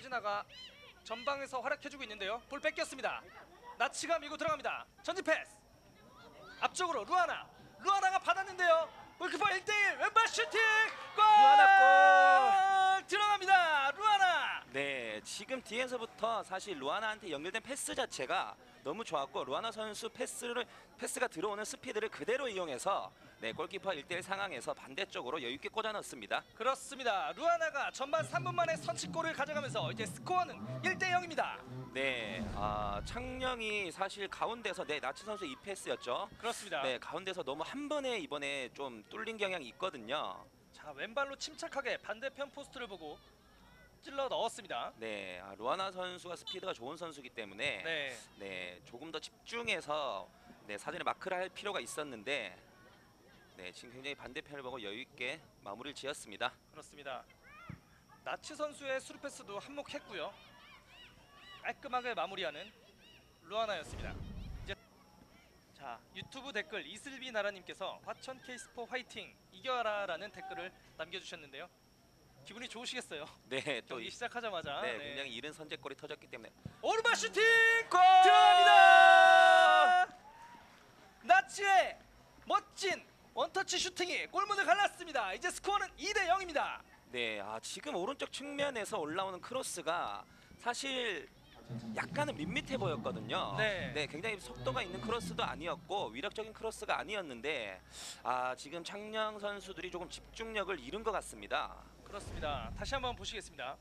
카즈나가 전방에서 활약해주고 있는데요. 볼 뺏겼습니다. 나치가 밀고 들어갑니다. 전진 패스. 앞쪽으로 루아나가 받았는데요. 골키퍼 1대1 왼발 슈팅! 골! 루아나 골! 들어갑니다. 루아나! 네, 지금 뒤에서부터 사실 루아나한테 연결된 패스 자체가 너무 좋았고 루아나 선수 패스가 들어오는 스피드를 그대로 이용해서 네, 골키퍼 1대1 상황에서 반대쪽으로 여유 있게 꽂아 넣습니다. 그렇습니다. 루아나가 전반 3분 만에 선취골을 가져가면서 이제 스코어는 1대0입니다. 네, 창녕이 사실 가운데서 나치 선수 이 패스였죠. 그렇습니다. 네, 가운데서 너무 한 번에 이번에 좀 뚫린 경향이 있거든요. 자, 왼발로 침착하게 반대편 포스트를 보고 찔러 넣었습니다. 네, 루아나 선수가 스피드가 좋은 선수이기 때문에 네, 조금 더 집중해서 사전에 마크를 할 필요가 있었는데 네, 지금 굉장히 반대편을 보고 여유 있게 마무리를 지었습니다. 그렇습니다. 나치 선수의 스루 패스도 한몫했고요. 깔끔하게 마무리하는 루아나였습니다. 이제 자, 유튜브 댓글 이슬비 나라님께서 화천 케이스포 화이팅 이겨라라는 댓글을 남겨주셨는데요. 기분이 좋으시겠어요. 네, 또 경기 시작하자마자 굉장히 이른 선제골이 터졌기 때문에 오른발 슈팅! 골! 들어갑니다! 나치의 멋진 원터치 슈팅이 골문을 갈랐습니다. 이제 스코어는 2대0입니다. 네, 지금 오른쪽 측면에서 올라오는 크로스가 사실 약간은 밋밋해 보였거든요. 네. 굉장히 속도가 있는 크로스도 아니었고 위력적인 크로스가 아니었는데 지금 창녕 선수들이 조금 집중력을 잃은 것 같습니다. 그렇습니다. 다시 한번 보시겠습니다.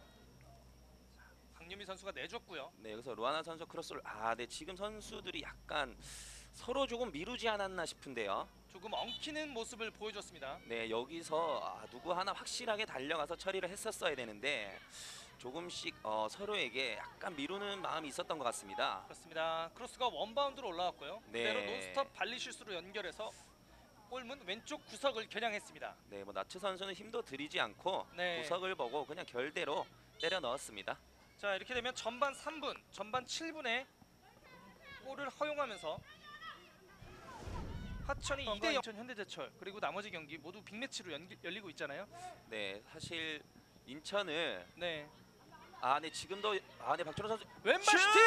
강유미 선수가 내줬고요. 네, 여기서 루아나 선수 크로스를 네, 지금 선수들이 약간 서로 조금 미루지 않았나 싶은데요. 조금 엉키는 모습을 보여줬습니다. 네, 여기서 누구 하나 확실하게 달려가서 처리를 했었어야 되는데 조금씩 서로에게 약간 미루는 마음이 있었던 것 같습니다. 그렇습니다. 크로스가 원바운드로 올라왔고요. 네. 그대로 논스톱 발리슛으로 연결해서 골문 왼쪽 구석을 겨냥했습니다. 네, 나츠 선수는 힘도 들이지 않고 네. 구석을 보고 그냥 결대로 때려 넣었습니다. 자, 이렇게 되면 전반 3분, 전반 7분에 골을 허용하면서 하천이 2대0 인천 현대제철 그리고 나머지 경기 모두 빅매치로 열리고 있잖아요. 네, 사실 인천을 네. 네, 지금도 네, 박준호 선수 왼발 슛! 슈팅!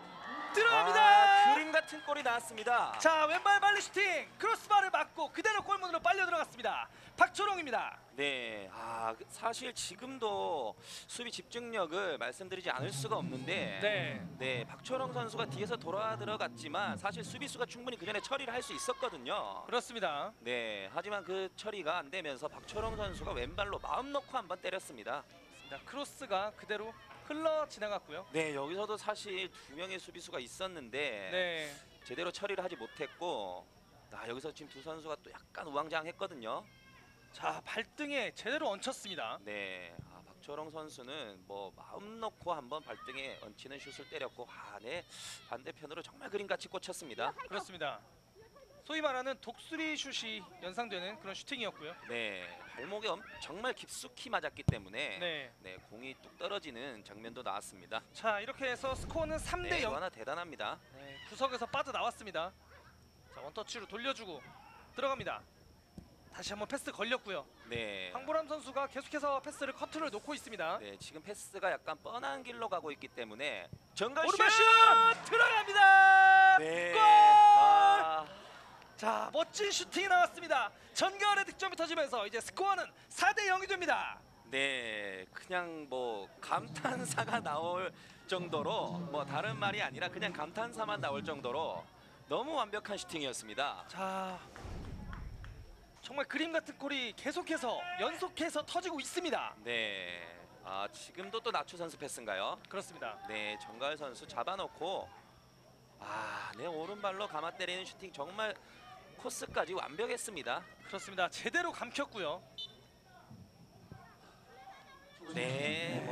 들어갑니다. 그림 같은 골이 나왔습니다. 자, 왼발 발리 슈팅 크로스바를 맞고 그대로 골문으로 빨려 들어갔습니다. 박초롱입니다. 네, 사실 지금도 수비 집중력을 말씀드리지 않을 수가 없는데 네, 박초롱 선수가 뒤에서 돌아 들어갔지만 사실 수비수가 충분히 그 전에 처리를 할 수 있었거든요. 그렇습니다. 네, 하지만 그 처리가 안 되면서 박초롱 선수가 왼발로 마음 놓고 한번 때렸습니다. 크로스가 그대로 흘러 지나갔고요. 네, 여기서도 사실 두 명의 수비수가 있었는데 제대로 처리를 하지 못했고 여기서 지금 두 선수가 또 약간 우왕좌왕했거든요. 자, 발등에 제대로 얹혔습니다. 네, 박초롱 선수는 마음 놓고 한번 발등에 얹히는 슛을 때렸고 네, 반대편으로 정말 그림같이 꽂혔습니다. 그렇습니다. 소위 말하는 독수리 슛이 연상되는 그런 슈팅이었고요. 네, 발목에 정말 깊숙이 맞았기 때문에 네. 공이 뚝 떨어지는 장면도 나왔습니다. 자, 이렇게 해서 스코어는 3대0. 하나 대단합니다. 네, 구석에서 빠져나왔습니다. 자, 원터치로 돌려주고 들어갑니다. 다시 한번 패스 걸렸고요. 네. 황보람 선수가 계속해서 패스를 커트를 놓고 있습니다. 네, 지금 패스가 약간 뻔한 길로 가고 있기 때문에 전갈 오른발 슛 들어갑니다. 네. 골! 자, 멋진 슈팅이 나왔습니다. 전결의 득점이 터지면서 이제 스코어는 4대0이 됩니다. 네, 그냥 감탄사가 나올 정도로 다른 말이 아니라 그냥 감탄사만 나올 정도로 너무 완벽한 슈팅이었습니다. 자, 정말 그림 같은 골이 계속해서 연속해서 터지고 있습니다. 네, 지금도 또 나초 선수 패스인가요? 그렇습니다. 네, 정갈 선수 잡아놓고 네, 오른발로 감아 때리는 슈팅 정말 코스까지 완벽했습니다. 그렇습니다. 제대로 감켰고요. 네,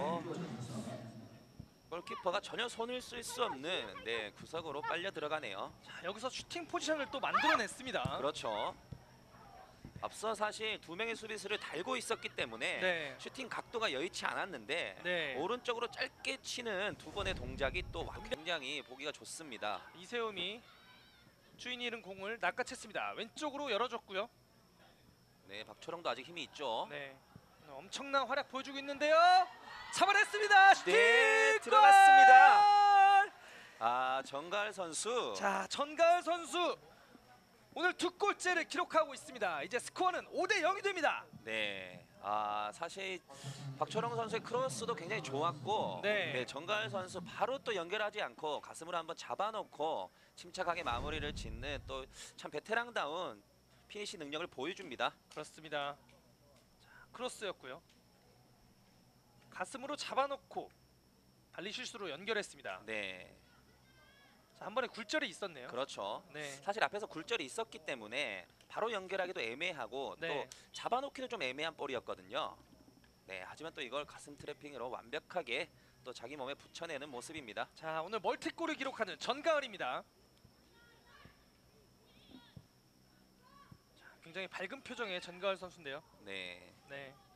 골키퍼가 전혀 손을 쓸 수 없는 구석으로 빨려 들어가네요. 자, 여기서 슈팅 포지션을 또 만들어냈습니다. 그렇죠. 앞서 사실 두 명의 수비수를 달고 있었기 때문에 슈팅 각도가 여의치 않았는데 오른쪽으로 짧게 치는 두 번의 동작이 또 굉장히 보기가 좋습니다. 이세움이 주인이 잃은 공을 낚아챘습니다. 왼쪽으로 열어줬고요. 네, 박초롱도 아직 힘이 있죠. 네, 엄청난 활약 보여주고 있는데요. 잡아냈습니다. 슈팅! 네, 골! 들어갔습니다. 아, 정가을 선수. 자, 전가을 선수 오늘 2골째를 기록하고 있습니다. 이제 스코어는 5대0이 됩니다. 네. 아, 사실 박철영 선수의 크로스도 굉장히 좋았고 네. 정가을 선수 바로 또 연결하지 않고 가슴으로 한번 잡아놓고 침착하게 마무리를 짓는 또 참 베테랑다운 피니시 능력을 보여줍니다. 그렇습니다. 자, 크로스였고요. 가슴으로 잡아놓고 발리 실수로 연결했습니다. 네. 자, 한 번에 굴절이 있었네요. 그렇죠. 네. 사실 앞에서 굴절이 있었기 때문에 바로 연결하기도 애매하고 네. 또 잡아놓기도 좀 애매한 볼이었거든요. 네, 하지만 또 이걸 가슴 트래핑으로 완벽하게 또 자기 몸에 붙여내는 모습입니다. 자, 오늘 멀티골을 기록하는 전가을입니다. 자, 굉장히 밝은 표정의 전가을 선수인데요. 네. 네.